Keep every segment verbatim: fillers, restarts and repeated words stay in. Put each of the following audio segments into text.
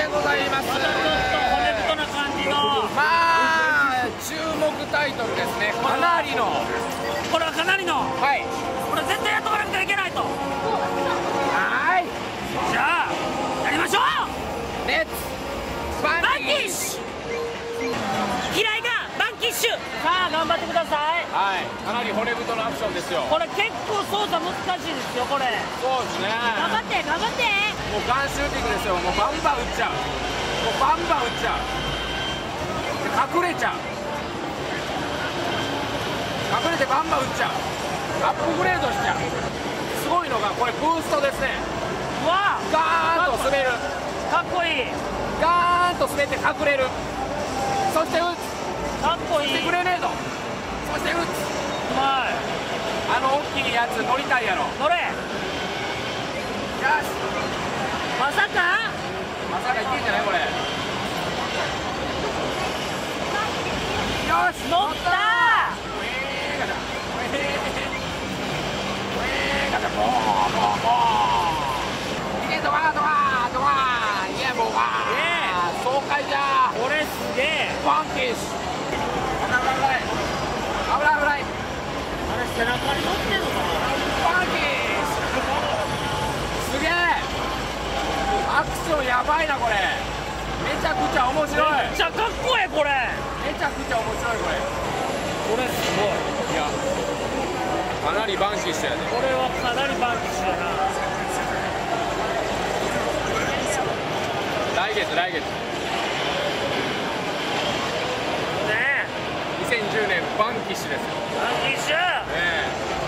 ございます。 またちょっと骨太な感じの、 まあ注目タイトルですね。かなりの、 これはかなりの、 はい、 これ絶対やっとかなくてはいけないと。 はい、 じゃあやりましょう。 レッツババンンキッシキッシュ。平井がバンキッシュ。さあ頑張ってください。 ュ。はい、かなり骨太のアクションですよ。 これ結構操作難しいですよこれ。 そうですね。 頑張って頑張って。 もうガンシューティングですよ。もうバンバン打っちゃう。もうバンバン打っちゃう。で隠れちゃう。隠れてバンバン打っちゃう。アップグレードしちゃう。すごいのがこれブーストですね。 うわあガーンと滑る。 かっこいい。 ガーンと滑って隠れる。そして打つ。 かっこいい。 そしてグレネード。そして打つ。 うまい。 あの大きいやつ乗りたいやろ。よ乗れ。 し。 まさかまさかいけんじゃないこれ。よし。 乗った。 ウェーガチャ。ウェーウェーガチャ。ボーボーボー。いけドカードカードカー。いやもうわー。爽快じゃー。 これすげえ。 バンキッシュ。危ない危ない危ない危ない。 あれ背中に乗ってんのかな。 バンキッシュ。すげえ。アクションやばいなこれ。めちゃくちゃ面白い。 めっちゃかっこええこれ。 めちゃくちゃ面白いこれ。 これすごい。 いや、かなりバンキッシュやね。 これはかなりバンキッシュだな。 来月来月。 ねにせんじゅうねんバンキッシュですよ。 え。バンキッシュ。 ねえ。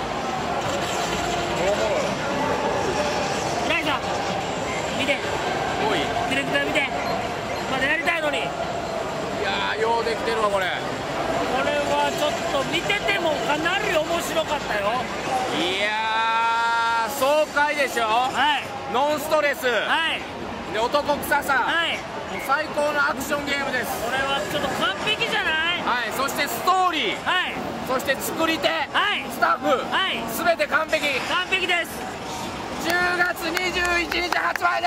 おもろい。 平井さん見て。 多い。 ディレクター見て。まだやりたいのに。 いやー、ようできてるわこれ。 これはちょっと見ててもかなり面白かったよ。 いやー、爽快でしょ。 はい。 ノンストレス。 はい。 で、男臭さ。 はい。 もう最高のアクションゲームです。 これはちょっと完璧じゃない。 はい、そしてストーリー。 はい。 そして作り手。 はい。 スタッフ。 はい。 すべて完璧。 完璧です。 じゅうがつにじゅういちにち発売です。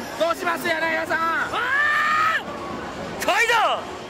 ああ待ち遠しい。 どうします柳田さん。 ああカイドウ